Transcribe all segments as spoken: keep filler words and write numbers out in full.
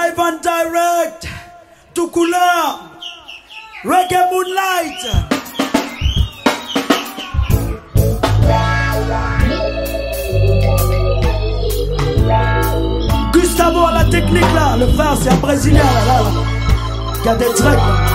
Live and direct to couleur Reggae Moonlight. Gustavo à la technique là, le frère c'est un Brésilien là, là, là. Qui a des tracks là.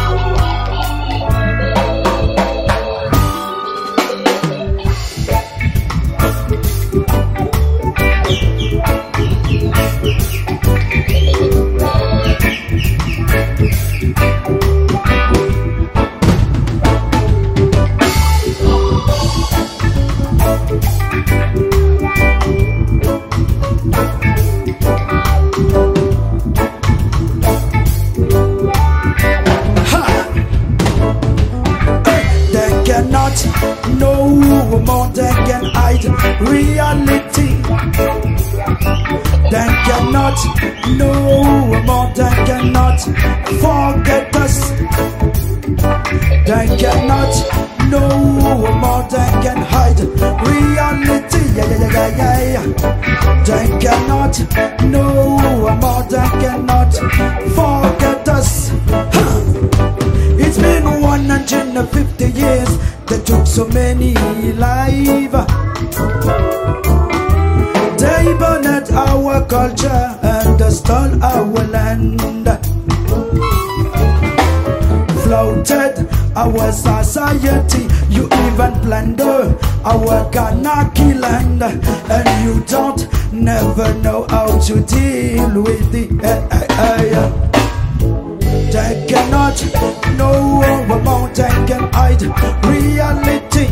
No more they can hide reality. They cannot, no more they cannot forget us. They cannot, no more they can hide reality. Yeah, yeah, yeah, yeah, yeah. They cannot, no more they cannot forget us. Huh. It's been one hundred fifty years. They took so many lives. They burned our culture and they stole our land. Floated our society. You even plunder our Kanaki land. And you don't never know how to deal with the air. They cannot, no more they can hide reality.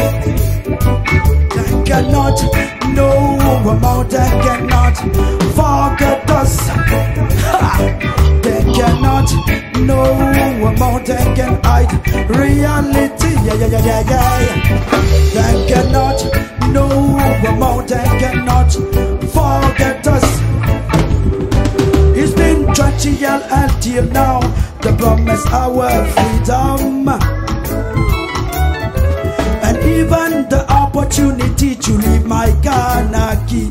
They cannot, no more they cannot forget us. They cannot, no more they can hide reality. Yeah, yeah, yeah, yeah, yeah. They cannot, no more they cannot forget us. It's been twenty years until now. They promise our freedom and even the opportunity to leave my Kanaki.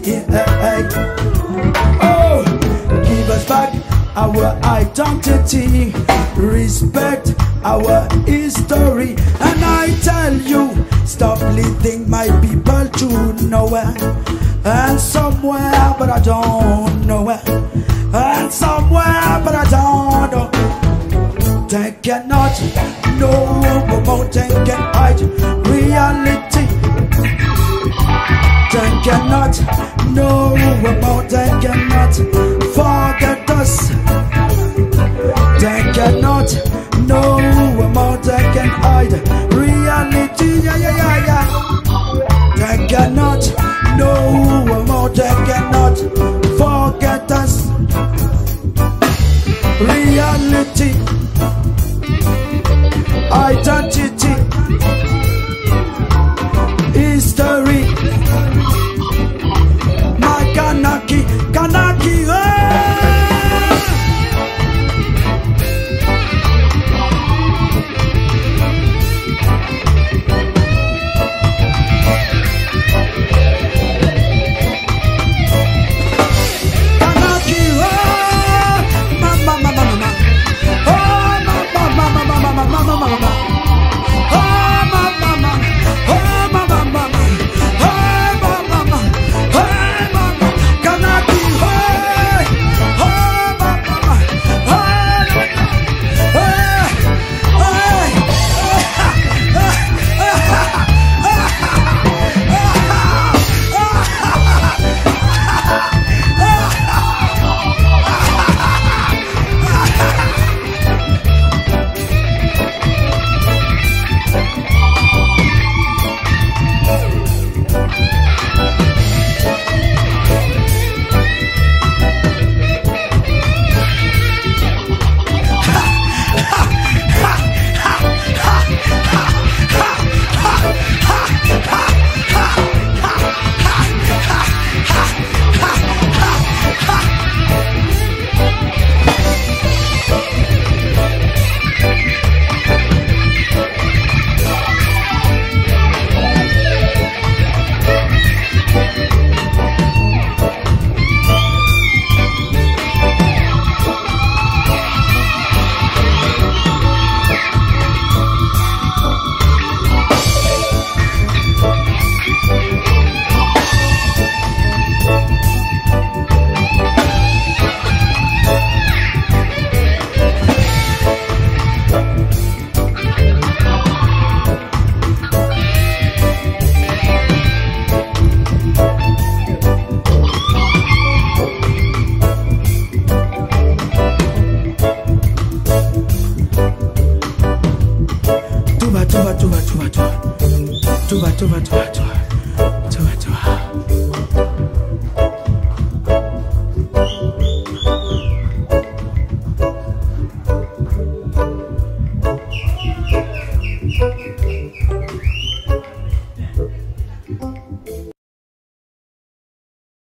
Oh, give us back our identity, respect our history. And I tell you, stop leading my people to nowhere and somewhere, but I don't know where. And somewhere, but I don't know. They cannot, no more they can hide reality. They cannot, no more they cannot forget us. They cannot, no more they can hide reality. Yeah, yeah, yeah.